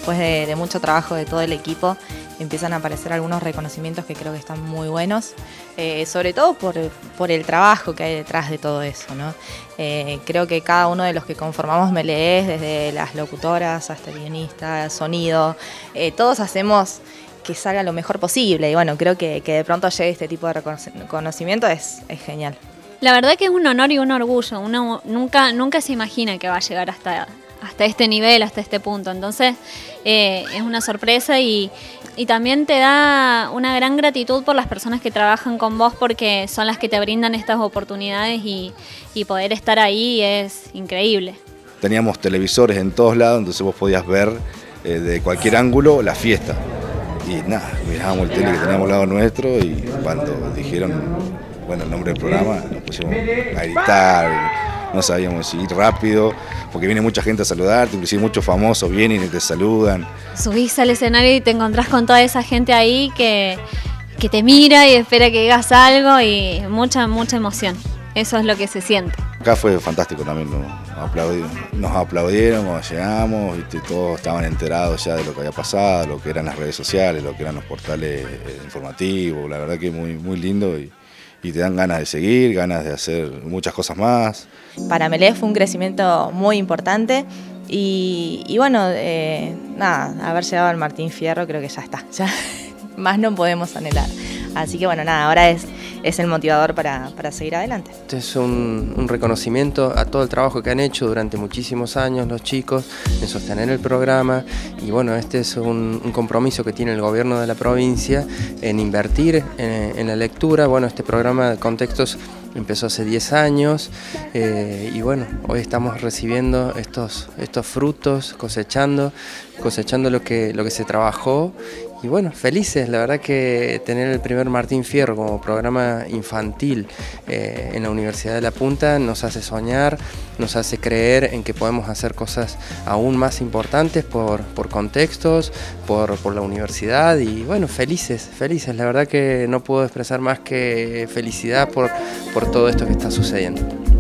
después de mucho trabajo de todo el equipo, empiezan a aparecer algunos reconocimientos que creo que están muy buenos, sobre todo por el trabajo que hay detrás de todo eso, ¿no? Creo que cada uno de los que conformamos Melees, desde las locutoras hasta el guionista, sonido, todos hacemos que salga lo mejor posible, y bueno, creo que de pronto llegue este tipo de reconocimiento es genial. La verdad que es un honor y un orgullo. Uno nunca se imagina que va a llegar hasta este nivel, hasta este punto. Entonces es una sorpresa y también te da una gran gratitud por las personas que trabajan con vos, porque son las que te brindan estas oportunidades y poder estar ahí es increíble. Teníamos televisores en todos lados, entonces vos podías ver de cualquier ángulo la fiesta. Y nada, mirábamos el tele que teníamos al lado nuestro y cuando dijeron el nombre del programa nos pusimos a gritar, no sabíamos si ir rápido, porque viene mucha gente a saludarte, inclusive muchos famosos vienen y te saludan. Subís al escenario y te encontrás con toda esa gente ahí que te mira y espera que digas algo, y mucha emoción. Eso es lo que se siente. Acá fue fantástico también, nos aplaudieron cuando llegamos, ¿viste? Todos estaban enterados ya de lo que había pasado, lo que eran las redes sociales, lo que eran los portales informativos, la verdad que muy lindo y te dan ganas de seguir, ganas de hacer muchas cosas más. Para Melees fue un crecimiento muy importante y bueno, nada, haber llegado al Martín Fierro creo que ya está, ya más no podemos anhelar. Así que bueno, nada, ahora es el motivador para seguir adelante. Este es un reconocimiento a todo el trabajo que han hecho durante muchísimos años los chicos en sostener el programa, y bueno, este es un compromiso que tiene el gobierno de la provincia en invertir en la lectura. Bueno, este programa de Contextos empezó hace 10 años y bueno, hoy estamos recibiendo estos frutos, cosechando lo que se trabajó. Y bueno, felices, la verdad que tener el primer Martín Fierro como programa infantil en la Universidad de La Punta nos hace soñar, nos hace creer en que podemos hacer cosas aún más importantes por Contextos, por la universidad, y bueno, felices, la verdad que no puedo expresar más que felicidad por todo esto que está sucediendo.